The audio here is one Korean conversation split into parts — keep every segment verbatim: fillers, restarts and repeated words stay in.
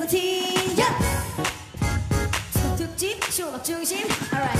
세븐틴 특집 쇼업 중심 alright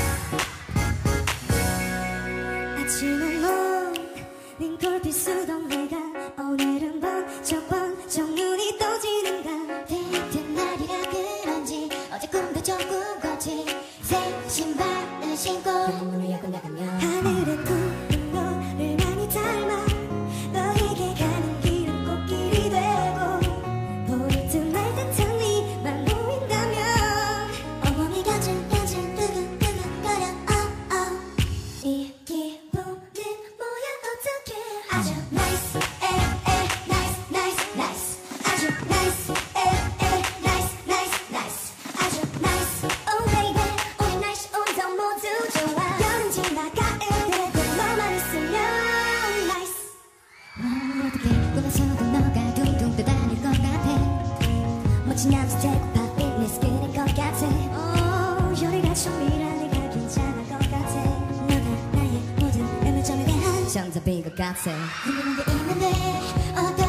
아침은 모닝 콜피 쓰던 내가 오늘은 번쩍 눈이 떠지는가 대낮 날이라 그런지 어제 꿈도 좀 꾸었지 새 신발을 신고 문을 열고 나가면 하늘에 구름 너를 많이 닮아 너에게 가는 길은 꽃길이 되고 보일 듯 말 듯한 네만 보인다면 온몸이 가질가질 뜨근뜨근거려 oh, oh. 이 기분은 뭐야 어떡해 아주 nice 에에 nice nice nice 아주 nice 에에 nice nice nice 아주 nice Oh baby 오늘 날씨 온도 모두 좋아 여름 지나 가을 그래도 너만 있으면 nice 어, 어떻게 꿈에서도 너가 둥둥 떠다닐 것 같아 멋진 남자 제고파 피트니스 그릴 것 같아 Oh 요리가 좀이라 내가 괜찮을 것 같아 너가 나의 모든 의문점에 대한 정답인 것 같아 궁금한 게 있는데 어떤